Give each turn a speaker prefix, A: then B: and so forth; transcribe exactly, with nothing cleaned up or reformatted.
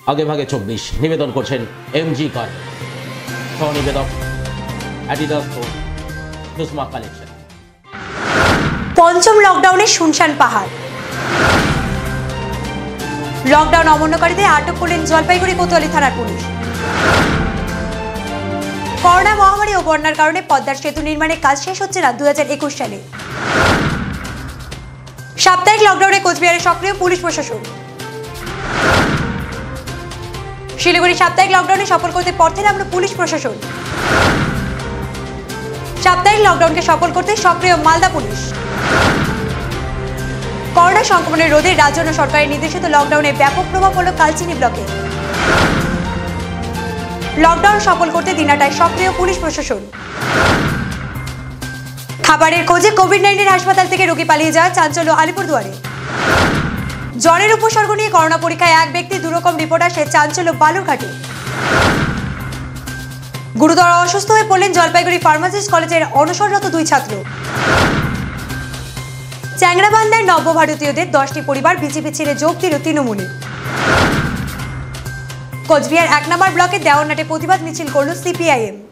A: আগে ভাগে চব্বিশ নিবেদন করছেন এমজি কার, সহ নিবেদক অ্যাডিডাস ও সুষমা কালেকশন।
B: পঞ্চম লকডাউনে শুনশান পাহাড়। লকডাউন অমান্যকারীদের আটক করলেন জলপাইগুড়ি কোতোয়ালি থানার পুলিশ। করোনা মহামারী ও বন্যার কারণে পদ্মার সেতু নির্মাণের কাজ শেষ হচ্ছে না দুই হাজার একুশ সালে। সাপ্তাহিক লকডাউনে কোচবিহারে সক্রিয় পুলিশ প্রশাসন। শিলিগুড়ি সাপ্তাহিক লকডাউনে সফল করতে পথে নামল পুলিশ প্রশাসন। সাপ্তাহিক লকডাউনকে সফল করতে সক্রিয় মালদা পুলিশ। করোনা সংক্রমণের রোধে রাজ্য ও সরকারের নির্দেশিত লকডাউনে ব্যাপক প্রভাব পড়ল কালচিনি ব্লকে। লকডাউন সফল করতে দিনাটায় সক্রিয় পুলিশ প্রশাসন। খাবারের খোঁজে কোভিড নাইন্টিন হাসপাতাল থেকে রোগী পালিয়ে যায় চাঞ্চল্য আলিপুরদুয়ারে। জ্বরের উপসর্গ নিয়ে করোনা পরীক্ষায় এক ব্যক্তি দুরকম রিপোর্ট আসে চাঞ্চল্য বালুরঘাটে। গুরুতর অসুস্থ হয়ে পড়লেন জলপাইগুড়ি ফার্মাসিস্ট কলেজের অনশনরত দুই ছাত্র। চ্যাংরাবান্ধার নবভারতীয়দের দশটি পরিবার বিজেপি ছেড়ে যোগ দিল তৃণমূলে। কোচবিহার এক নম্বর ব্লকে দেওয়ানহাটে প্রতিবাদ মিছিল করল সিপিআইএম।